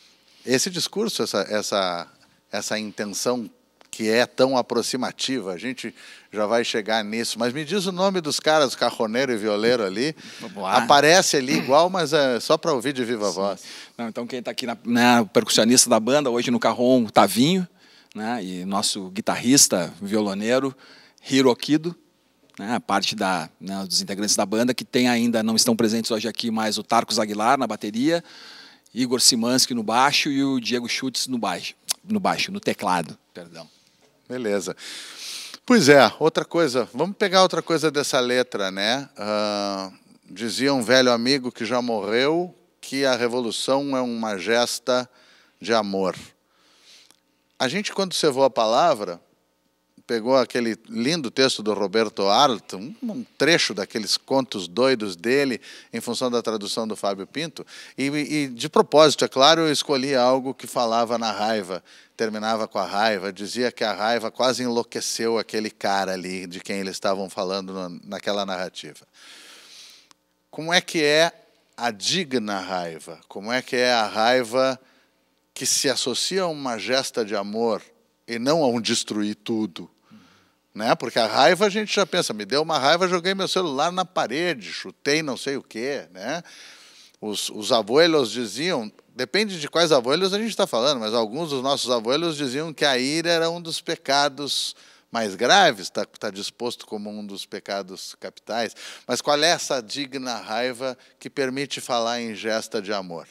esse discurso, essa, essa, essa intenção que é tão aproximativa, a gente já vai chegar nisso, mas me diz o nome dos caras, carroneiro e violeiro ali, aparece ali igual, mas é só para ouvir de viva Sim. voz.
Não, então quem está aqui, na, né, o percussionista da banda, hoje no carrom, Tavinho, né, e nosso guitarrista, violoneiro, Hirokido, né, a parte da, né, dos integrantes da banda, que tem ainda, não estão presentes hoje aqui, mas o Tarcos Aguilar na bateria, Igor Simansky no baixo e o Diego Schutz no baixo, no baixo, no teclado, perdão.
Beleza. Pois é, outra coisa, vamos pegar outra coisa dessa letra, né? Uh, dizia um velho amigo que já morreu que a revolução é uma gesta de amor. A gente, quando cevou a palavra, pegou aquele lindo texto do Roberto Arlt, um, um trecho daqueles contos doidos dele, em função da tradução do Fábio Pinto, e, e de propósito, é claro, eu escolhi algo que falava na raiva, terminava com a raiva, dizia que a raiva quase enlouqueceu aquele cara ali, de quem eles estavam falando no, naquela narrativa. Como é que é a digna raiva? Como é que é a raiva que se associa a uma gesta de amor e não a um destruir tudo? Né? Porque a raiva a gente já pensa, me deu uma raiva, joguei meu celular na parede, chutei não sei o quê. Né? Os, os abuelos diziam, depende de quais abuelos a gente está falando, mas alguns dos nossos abuelos diziam que a ira era um dos pecados mais graves, está tá disposto como um dos pecados capitais. Mas qual é essa digna raiva que permite falar em gesta de amor?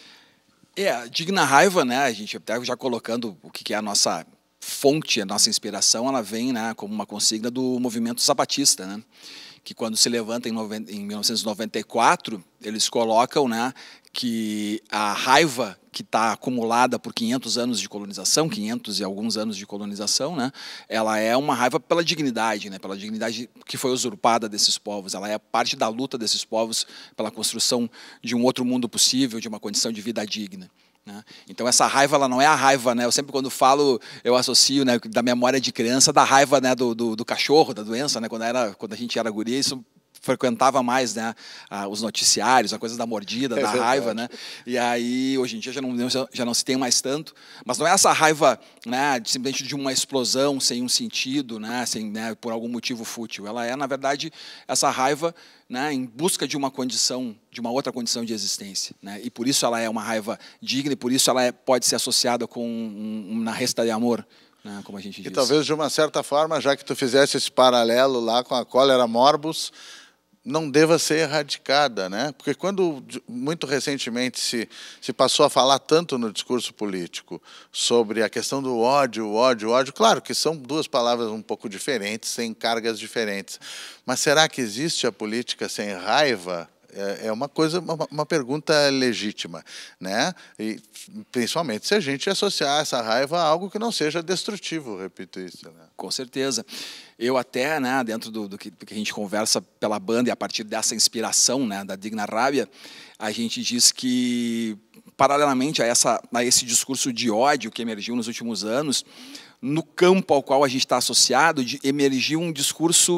É, a digna raiva, né, a gente até já colocando o que é a nossa fonte, a nossa inspiração, ela vem, né, como uma consigna do movimento zapatista, né, que quando se levanta em, em mil novecentos e noventa e quatro, eles colocam, né, que a raiva que está acumulada por quinhentos anos de colonização, quinhentos e alguns anos de colonização, né, ela é uma raiva pela dignidade, né, pela dignidade que foi usurpada desses povos, ela é parte da luta desses povos pela construção de um outro mundo possível, de uma condição de vida digna. Né? Então essa raiva, ela não é a raiva, né? Eu sempre quando falo, eu associo, né, da memória de criança, da raiva, né, do, do, do cachorro, da doença, né? Quando, era, quando a gente era guria, isso frequentava mais, né, os noticiários, a coisa da mordida, é da verdade. Raiva, né? E aí hoje em dia já não, já não se tem mais tanto, mas não é essa raiva, né, de, simplesmente de uma explosão sem um sentido, né, sem, né, por algum motivo fútil. Ela é, na verdade, essa raiva, né, em busca de uma condição, de uma outra condição de existência, né? E por isso ela é uma raiva digna e por isso ela é, pode ser associada com um, um, uma resta de amor, né, como a gente diz.
E talvez de uma certa forma, já que tu fizesse esse paralelo lá com a cólera morbus, não deva ser erradicada, né? Porque quando, muito recentemente, se, se passou a falar tanto no discurso político sobre a questão do ódio, ódio, ódio, claro que são duas palavras um pouco diferentes, sem cargas diferentes, mas será que existe a política sem raiva? É uma coisa, uma, uma pergunta legítima, né? E principalmente se a gente associar essa raiva a algo que não seja destrutivo, repito isso, né?
Com certeza. Eu até, né, dentro do, do, que, do que a gente conversa pela banda e a partir dessa inspiração, né, da Digna Rábia, a gente diz que, paralelamente a, essa, a esse discurso de ódio que emergiu nos últimos anos, no campo ao qual a gente está associado, de, emergiu um discurso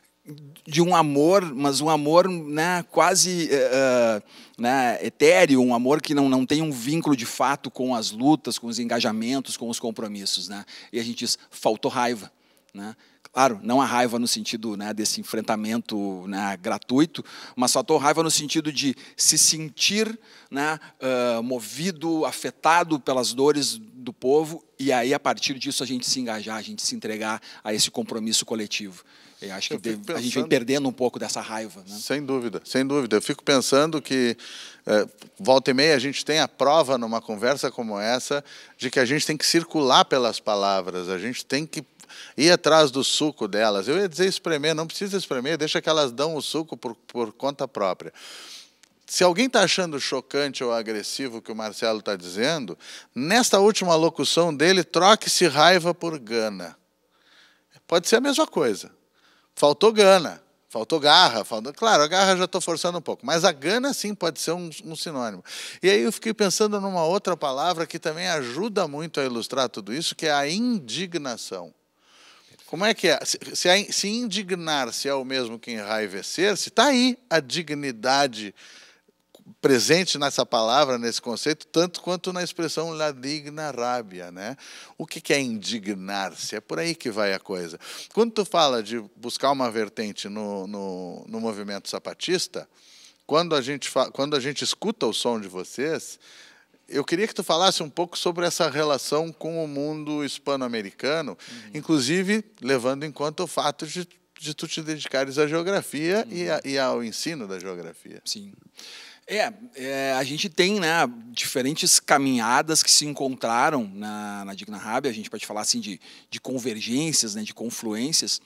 de um amor, mas um amor, né, quase uh, né, etéreo, um amor que não, não tem um vínculo de fato com as lutas, com os engajamentos, com os compromissos. Né? E a gente diz, faltou raiva. Né? Claro, não a raiva no sentido, né, desse enfrentamento, né, gratuito, mas faltou raiva no sentido de se sentir, né, uh, movido, afetado pelas dores do povo e aí, a partir disso, a gente se engajar, a gente se entregar a esse compromisso coletivo. Eu acho que deve, pensando, a gente vem perdendo um pouco dessa raiva. Né?
Sem dúvida, sem dúvida. Eu fico pensando que, é, volta e meia, a gente tem a prova numa conversa como essa de que a gente tem que circular pelas palavras, a gente tem que ir atrás do suco delas. Eu ia dizer espremer, não precisa espremer, deixa que elas dão o suco por, por conta própria. Se alguém está achando chocante ou agressivo o que o Marcelo está dizendo, nesta última locução dele, troque-se raiva por gana. Pode ser a mesma coisa. Faltou gana, faltou garra. Faltou... Claro, a garra já estou forçando um pouco, mas a gana, sim, pode ser um, um sinônimo. E aí eu fiquei pensando numa outra palavra que também ajuda muito a ilustrar tudo isso, que é a indignação. Como é que é? Se, se, se indignar-se é o mesmo que enraivecer-se, está aí a dignidade presente nessa palavra, nesse conceito, tanto quanto na expressão la digna rabia, né? O que que é indignar-se? É por aí que vai a coisa. Quando tu fala de buscar uma vertente no, no, no movimento zapatista, quando a gente fa- quando a gente escuta o som de vocês, eu queria que tu falasse um pouco sobre essa relação com o mundo hispano-americano, uhum. inclusive levando em conta o fato de, de tu te dedicares à geografia uhum. e, a, e ao ensino da geografia.
Sim. É, é, a gente tem, né, diferentes caminhadas que se encontraram na, na Digna Rabia. A gente pode falar assim de, de convergências, né, de confluências.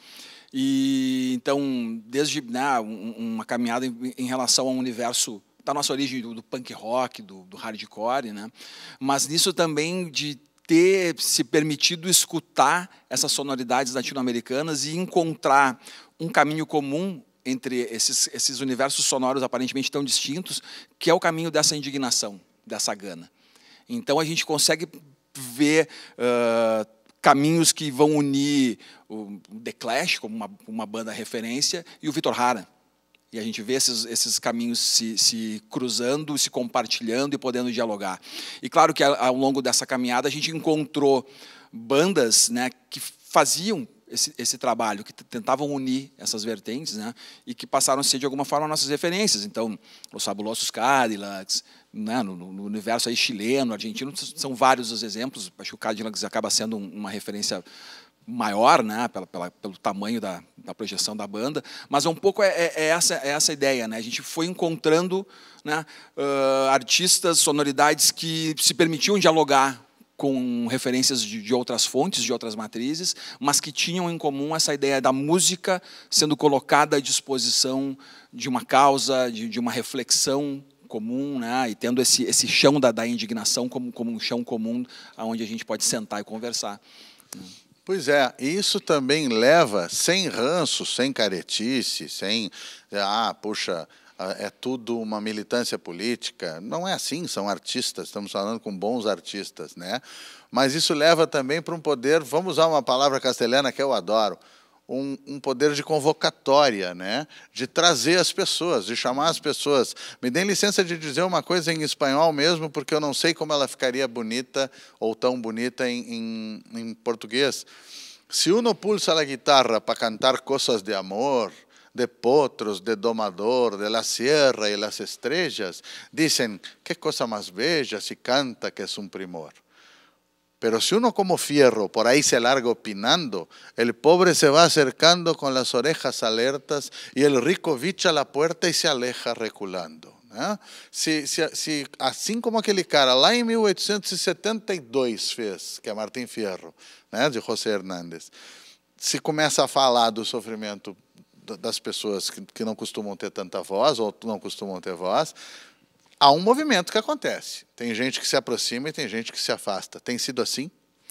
E então, desde, né, um, uma caminhada em, em relação ao universo da nossa origem do, do punk rock, do, do hardcore, né? Mas nisso também de ter se permitido escutar essas sonoridades latino-americanas e encontrar um caminho comum entre esses, esses universos sonoros aparentemente tão distintos, que é o caminho dessa indignação, dessa gana. Então a gente consegue ver uh, caminhos que vão unir o The Clash, como uma, uma banda referência, e o Vitor Hara. E a gente vê esses, esses caminhos se, se cruzando, se compartilhando e podendo dialogar. E claro que ao longo dessa caminhada a gente encontrou bandas, né, que faziam esse, esse trabalho, que tentavam unir essas vertentes, né, e que passaram a ser de alguma forma nossas referências. Então, os Fabulosos Cadillacs, né, no, no universo aí chileno, argentino, são vários os exemplos. Acho que o Cadillacs acaba sendo uma referência maior, né, pela, pela, pelo tamanho da, da projeção da banda, mas um pouco é, é, é, essa, é essa ideia, né? A gente foi encontrando, né, uh, artistas, sonoridades que se permitiam dialogar com referências de, de outras fontes, de outras matrizes, mas que tinham em comum essa ideia da música sendo colocada à disposição de uma causa, de, de uma reflexão comum, né, e tendo esse, esse chão da, da indignação como, como um chão comum onde a gente pode sentar e conversar. Né?
Pois é, e isso também leva, sem ranço, sem caretice, sem, ah, puxa, é tudo uma militância política. Não é assim, são artistas, estamos falando com bons artistas, né? Mas isso leva também para um poder, vamos usar uma palavra castelhana que eu adoro, um, um poder de convocatória, né? De trazer as pessoas, de chamar as pessoas. Me deem licença de dizer uma coisa em espanhol mesmo, porque eu não sei como ela ficaria bonita ou tão bonita em, em, em português. Se uno pulsa a guitarra para cantar coisas de amor, de potros, de domador, de la sierra y las estrellas, dicen, qué cosa más bella si canta que es un primor. Pero si uno como fierro por ahí se larga opinando, el pobre se va acercando con las orejas alertas y el rico bicha la puerta y se aleja reculando. Né? Se, se, se, assim como aquele cara lá em mil oitocentos e setenta e dois fez, que é Martim Fierro, né, de José Hernández, se começa a falar do sofrimento das pessoas que, que não costumam ter tanta voz ou não costumam ter voz, há um movimento que acontece. Tem gente que se aproxima e tem gente que se afasta. Tem sido assim?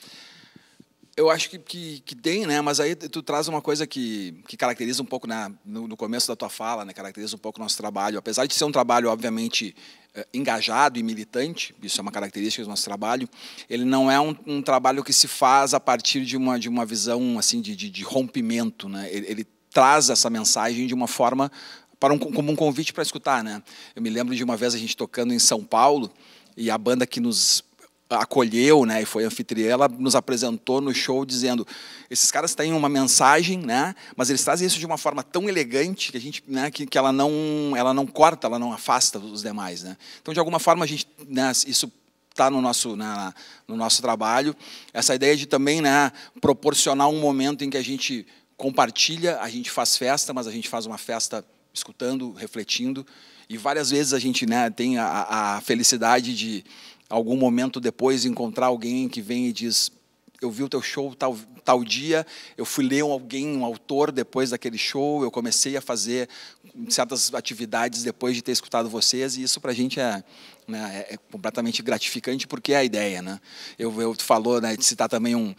Eu acho que, que, que tem, né? Mas aí tu traz uma coisa que, que caracteriza um pouco, né, no, no começo da tua fala, né, caracteriza um pouco o nosso trabalho. Apesar de ser um trabalho, obviamente, engajado e militante, isso é uma característica do nosso trabalho, ele não é um, um trabalho que se faz a partir de uma, de uma visão assim, de, de, de rompimento, né? Ele, ele traz essa mensagem de uma forma para um, como um convite para escutar, né? Eu me lembro de uma vez a gente tocando em São Paulo e a banda que nos acolheu, né, e foi anfitriã, ela nos apresentou no show dizendo, esses caras têm uma mensagem, né, mas eles trazem isso de uma forma tão elegante que a gente, né, que, que ela não, ela não corta, ela não afasta os demais, né. Então de alguma forma a gente, né, isso está no nosso, na, no nosso trabalho, essa ideia de também, né, proporcionar um momento em que a gente compartilha, a gente faz festa, mas a gente faz uma festa escutando, refletindo, e várias vezes a gente, né, tem a, a felicidade de algum momento depois encontrar alguém que vem e diz, eu vi o teu show tal, tal dia, eu fui ler alguém, um autor depois daquele show, eu comecei a fazer certas atividades depois de ter escutado vocês, e isso para a gente é, né, é completamente gratificante, porque é a ideia, né? Eu, eu falou, né, de citar também um...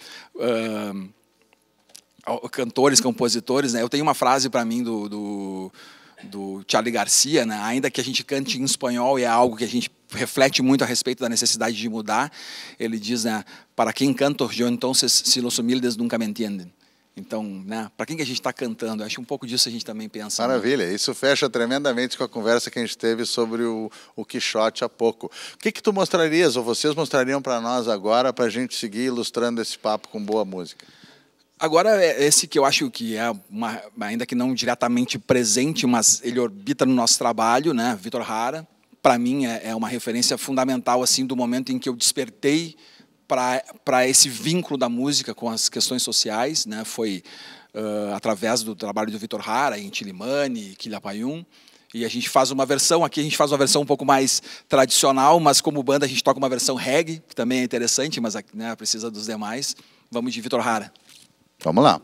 Uh, cantores, compositores, né? Eu tenho uma frase para mim do, do, do Charly Garcia, né? Ainda que a gente cante em espanhol e é algo que a gente reflete muito a respeito da necessidade de mudar, ele diz, né, para quem canto yo entonces si los humildes nunca me entienden. Então, né, para quem que a gente está cantando? Acho que um pouco disso a gente também pensa.
Maravilha, né? Isso fecha tremendamente com a conversa que a gente teve sobre o, o Quixote há pouco. O que que tu mostrarias, ou vocês mostrariam para nós agora, para a gente seguir ilustrando esse papo com boa música?
Agora, esse que eu acho que é, uma, ainda que não diretamente presente, mas ele orbita no nosso trabalho, né? Vítor Jara, para mim é, é uma referência fundamental assim do momento em que eu despertei para esse vínculo da música com as questões sociais, né? Foi uh, através do trabalho do Vítor Jara, em Chilimani, Quilapayún, e a gente faz uma versão, aqui a gente faz uma versão um pouco mais tradicional, mas como banda a gente toca uma versão reggae, que também é interessante, mas né, precisa dos demais. Vamos de Vítor Jara.
Vamos lá.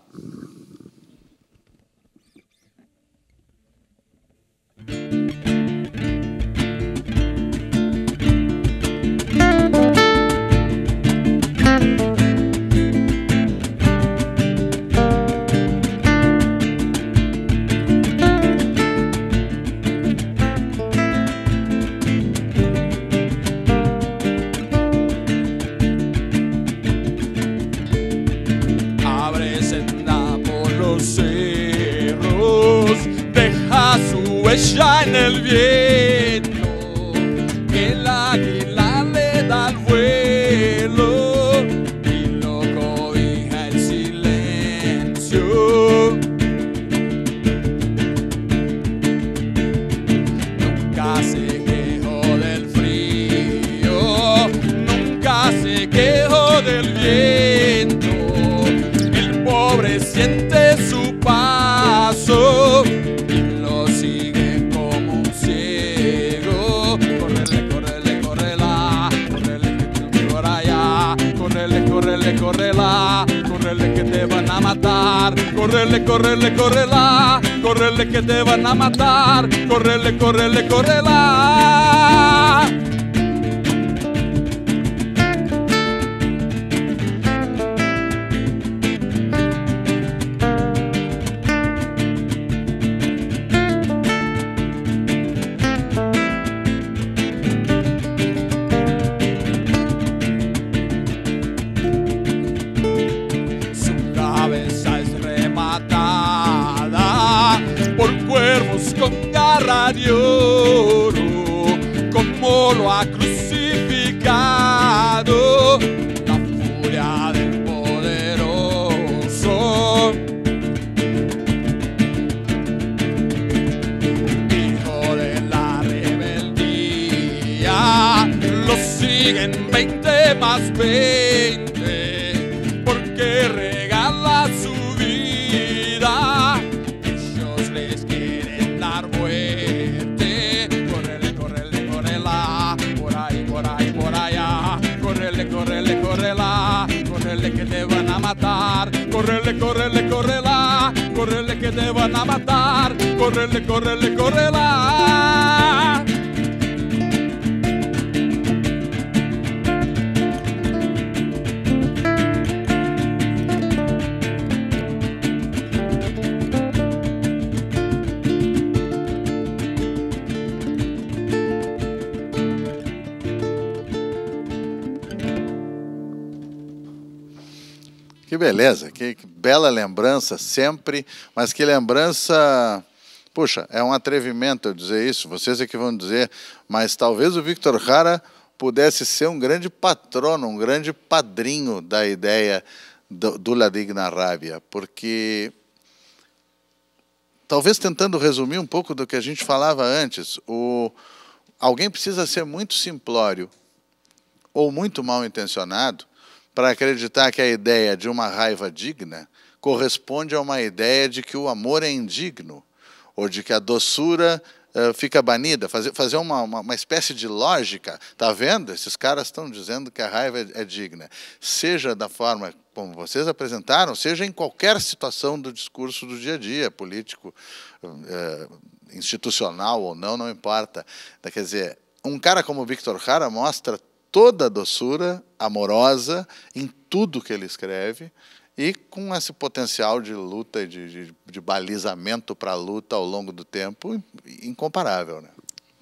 Huella en el viento, que el águila le da el vuelo y lo cobija el silencio. Nunca se quejó del frío, nunca se quejó del viento. El pobre siente su paso. Correle, correla, correle que te van a matar. Correle, correle, correla, correle que te van a matar. Correle, correle, correla. Con garra de oro, como lo ha crucificado la furia del poderoso. Hijo de la rebeldía, lo siguen veinte más veinte, porque regala su vida. Ellos les quieren dar muerte. Correle, correle, correla, por ahí, por ahí, por allá. Correle, correle, correla, correle que te van a matar. Correle, correle, correla, correle que te van a matar. Correle, correle, correla.
Que beleza, que, que bela lembrança sempre, mas que lembrança, puxa, é um atrevimento eu dizer isso, vocês é que vão dizer, mas talvez o Vítor Jara pudesse ser um grande patrono, um grande padrinho da ideia do, do La Digna Rabia, porque, talvez tentando resumir um pouco do que a gente falava antes, o, alguém precisa ser muito simplório ou muito mal intencionado para acreditar que a ideia de uma raiva digna corresponde a uma ideia de que o amor é indigno, ou de que a doçura uh, fica banida, fazer, fazer uma, uma, uma espécie de lógica. Está vendo? Esses caras estão dizendo que a raiva é, é digna. Seja da forma como vocês apresentaram, seja em qualquer situação do discurso do dia a dia, político, uh, institucional ou não, não importa. Quer dizer, um cara como o Vítor Jara mostra toda a doçura amorosa em tudo que ele escreve e com esse potencial de luta e de, de, de balizamento para a luta ao longo do tempo incomparável, né?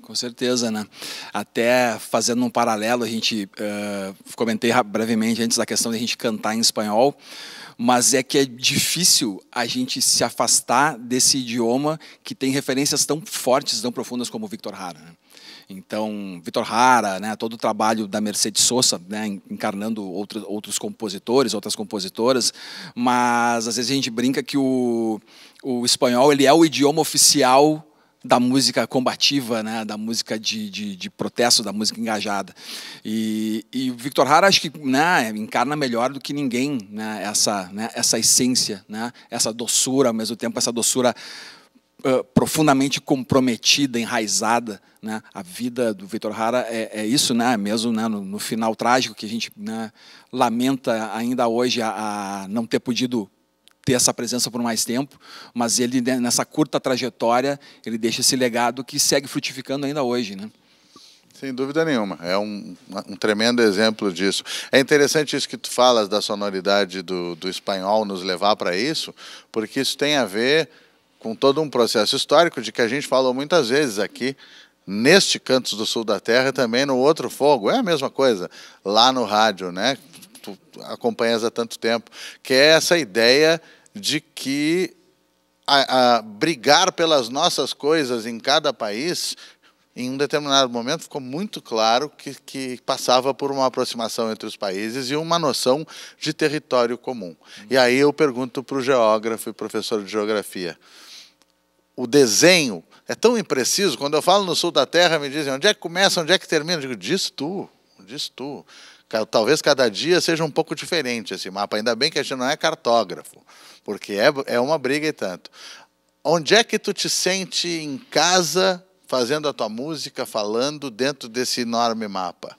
Com certeza, né? Até fazendo um paralelo, a gente uh, comentei brevemente antes da questão de a gente cantar em espanhol, mas é que é difícil a gente se afastar desse idioma que tem referências tão fortes, tão profundas como o Víctor Jara, né? Então, Víctor Jara, né, todo o trabalho da Mercedes Sosa, né, encarnando outros, outros compositores, outras compositoras, mas às vezes a gente brinca que o, o espanhol ele é o idioma oficial da música combativa, né, da música de, de, de protesto, da música engajada. E, e o Víctor Jara, acho que, né, encarna melhor do que ninguém, né, essa, né, essa essência, né, essa doçura, ao mesmo tempo essa doçura uh, profundamente comprometida, enraizada, né. A vida do Víctor Jara é, é isso, né, mesmo, né, no, no final trágico que a gente, né, lamenta ainda hoje a, a não ter podido ter essa presença por mais tempo, mas ele, nessa curta trajetória, ele deixa esse legado que segue frutificando ainda hoje, né?
Sem dúvida nenhuma, é um, um tremendo exemplo disso. É interessante isso que tu falas da sonoridade do, do espanhol nos levar para isso, porque isso tem a ver com todo um processo histórico de que a gente falou muitas vezes aqui, neste Cantos do Sul da Terra e também no Outro Fogo, é a mesma coisa, lá no rádio, né? Tu acompanhas há tanto tempo, que é essa ideia de que a, a brigar pelas nossas coisas em cada país, em um determinado momento ficou muito claro que, que passava por uma aproximação entre os países e uma noção de território comum. E aí eu pergunto para o geógrafo e professor de geografia, o desenho é tão impreciso, quando eu falo no sul da Terra me dizem onde é que começa, onde é que termina, eu digo, diz tu, diz tu. Talvez cada dia seja um pouco diferente esse mapa, ainda bem que a gente não é cartógrafo, porque é, é uma briga e tanto. Onde é que tu te sente em casa, fazendo a tua música, falando dentro desse enorme mapa?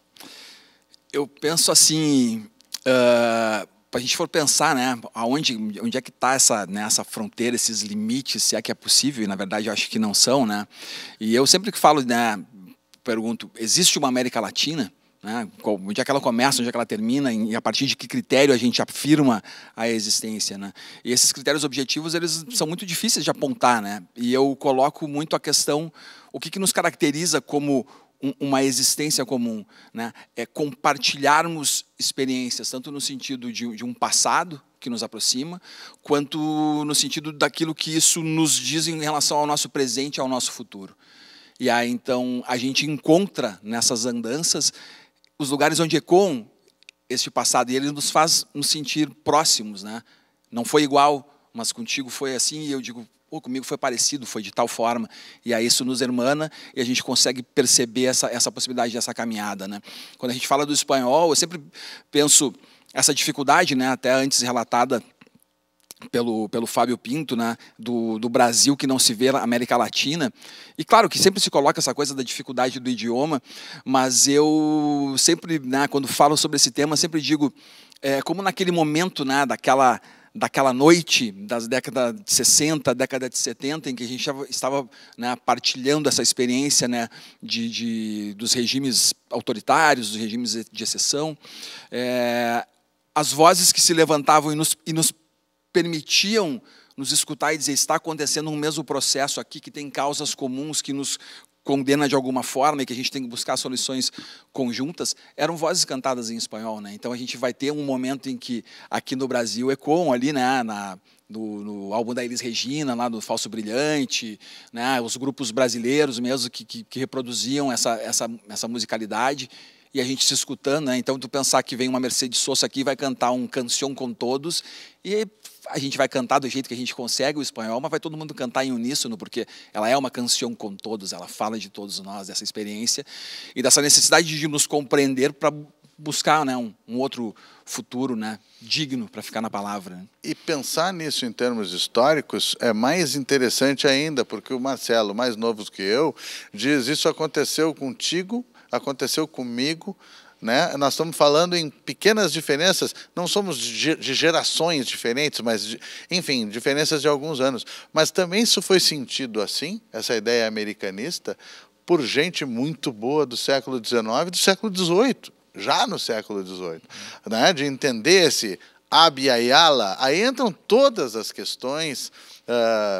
Eu penso assim, uh, para a gente for pensar, né, aonde, onde é que está essa, né, essa fronteira, esses limites, se é que é possível, e na verdade eu acho que não são, né? E eu sempre que falo, né, pergunto, existe uma América Latina? Né? Onde é que ela começa, onde é que ela termina e a partir de que critério a gente afirma a existência, né? E esses critérios objetivos eles são muito difíceis de apontar, né? E eu coloco muito a questão, o que, que nos caracteriza como um, uma existência comum, né? É compartilharmos experiências, tanto no sentido de, de um passado que nos aproxima, quanto no sentido daquilo que isso nos diz em relação ao nosso presente e ao nosso futuro. E aí, então, a gente encontra nessas andanças os lugares onde ecoam este passado, e ele nos faz nos sentir próximos, né? Não foi igual, mas contigo foi assim, e eu digo, oh, comigo foi parecido, foi de tal forma, e aí isso nos hermana, e a gente consegue perceber essa, essa possibilidade dessa caminhada, né? Quando a gente fala do espanhol, eu sempre penso essa dificuldade, né, até antes relatada pelo, pelo Fábio Pinto, né, do, do Brasil que não se vê na América Latina. E claro que sempre se coloca essa coisa da dificuldade do idioma, mas eu sempre, né, quando falo sobre esse tema, sempre digo, é, como naquele momento, né, daquela, daquela noite das décadas de sessenta, década de setenta, em que a gente estava, né, partilhando essa experiência, né, de, de, dos regimes autoritários, dos regimes de exceção, é, as vozes que se levantavam e nos, e nos permitiam nos escutar e dizer, está acontecendo um mesmo processo aqui, que tem causas comuns, que nos condena de alguma forma e que a gente tem que buscar soluções conjuntas, eram vozes cantadas em espanhol, né? Então a gente vai ter um momento em que aqui no Brasil ecoam ali, né, na, no, no álbum da Elis Regina, lá do Falso Brilhante, né, os grupos brasileiros mesmo que, que, que reproduziam essa, essa, essa musicalidade, e a gente se escutando, né? Então tu pensar que vem uma Mercedes Sosa aqui e vai cantar um Canción com Todos, e a gente vai cantar do jeito que a gente consegue o espanhol, mas vai todo mundo cantar em uníssono, porque ela é uma canção com todos, ela fala de todos nós, dessa experiência e dessa necessidade de nos compreender para buscar, né, um, um outro futuro, né, digno para ficar na palavra. Né?
E pensar nisso em termos históricos é mais interessante ainda, porque o Marcelo, mais novo que eu, diz, isso aconteceu contigo, aconteceu comigo, né? Nós estamos falando em pequenas diferenças, não somos de gerações diferentes, mas, de, enfim, diferenças de alguns anos. Mas também isso foi sentido assim, essa ideia americanista, por gente muito boa do século dezenove e do século dezoito, já no século dezoito, né? De entender esse Abya Yala, aí entram todas as questões uh,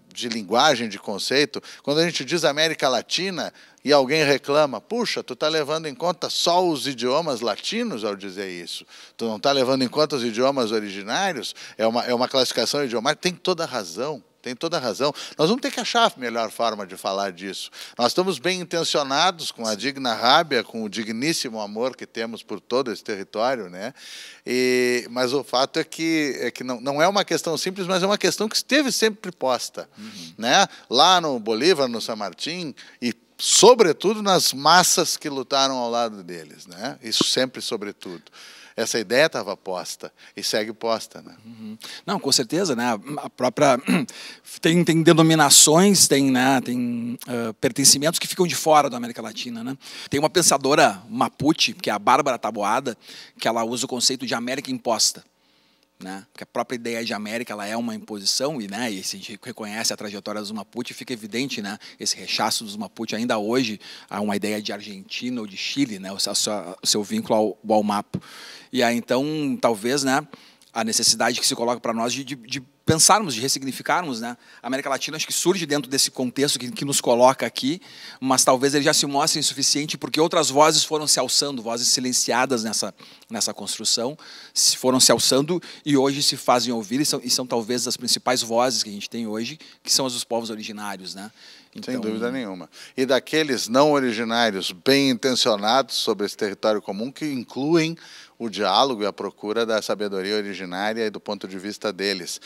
de linguagem, de conceito, quando a gente diz América Latina e alguém reclama, puxa, tu está levando em conta só os idiomas latinos ao dizer isso, tu não está levando em conta os idiomas originários, é uma, é uma classificação idiomática, tem toda a razão. Tem toda a razão. Nós vamos ter que achar a melhor forma de falar disso. Nós estamos bem intencionados com a digna rábia, com o digníssimo amor que temos por todo esse território, né? E, mas o fato é que, é que não, não é uma questão simples, mas é uma questão que esteve sempre posta. Uhum. Né? Lá no Bolívar, no San Martín, e sobretudo nas massas que lutaram ao lado deles. Né? Isso sempre, sobretudo. Essa ideia estava posta e segue posta, né?
Uhum. Não, com certeza, né? A própria tem, tem denominações, tem, né? Tem uh, pertencimentos que ficam de fora da América Latina, né? Tem uma pensadora mapuche, que é a Bárbara Taboada, que ela usa o conceito de América imposta, né? Porque a própria ideia de América ela é uma imposição e, né? E se a gente reconhece a trajetória dos Mapuche, fica evidente, né? Esse rechaço dos Mapuche ainda hoje há uma ideia de Argentina ou de Chile, né? O seu, o seu vínculo ao, ao Mapo. E aí, então, talvez, né, a necessidade que se coloca para nós de, de, de pensarmos, de ressignificarmos, né? A América Latina acho que surge dentro desse contexto que, que nos coloca aqui, mas talvez ele já se mostre insuficiente porque outras vozes foram se alçando, vozes silenciadas nessa, nessa construção, se foram se alçando e hoje se fazem ouvir e são, e são talvez as principais vozes que a gente tem hoje, que são as dos povos originários, né?
Então... Sem dúvida nenhuma. E daqueles não originários bem intencionados sobre esse território comum que incluem o diálogo e a procura da sabedoria originária e do ponto de vista deles.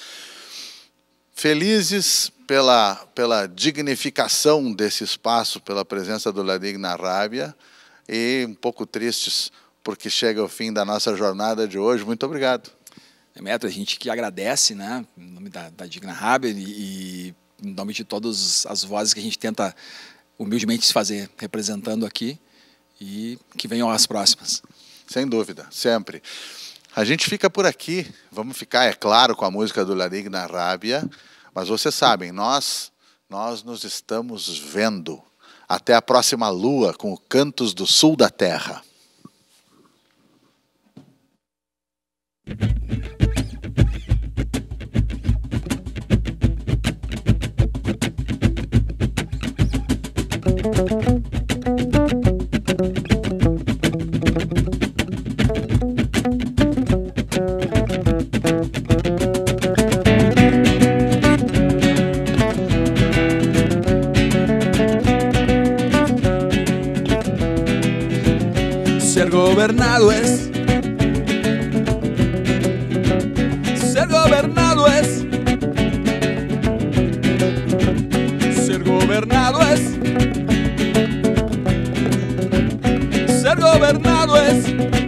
Felizes pela, pela dignificação desse espaço, pela presença do La Digna Rábia e um pouco tristes porque chega o fim da nossa jornada de hoje. Muito obrigado.
Demetrio, a gente que agradece, né, em nome da, da Digna Rábia e, e em nome de todas as vozes que a gente tenta humildemente se fazer representando aqui e que venham as próximas.
Sem dúvida, sempre. A gente fica por aqui, vamos ficar, é claro, com a música do La Digna Rábia, mas vocês sabem, nós, nós nos estamos vendo. Até a próxima lua com o Cantos do Sul da Terra.
Ser gobernado es, ser gobernado es, ser gobernado es, ser gobernado es,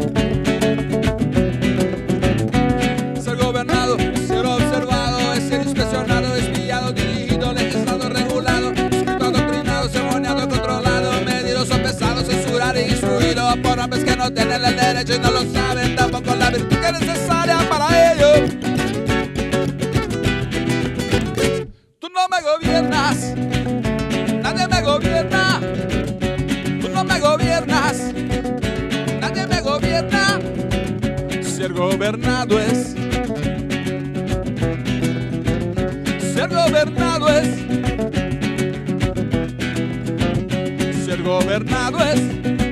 ser gobernado, ser observado, es ser inspeccionado, espiado, dirigido, legislado, regulado, escrito, adoctrinado, sermoneado, controlado, medido, sopesado, censurado y instruido por hombres que no tienen el derecho y no lo saben tampoco la virtud que es necesaria para ello. Tú no me gobiernas, nadie me gobierna. Tú no me gobiernas, nadie me gobierna. Ser gobernado es, ser gobernado es, ser gobernado es.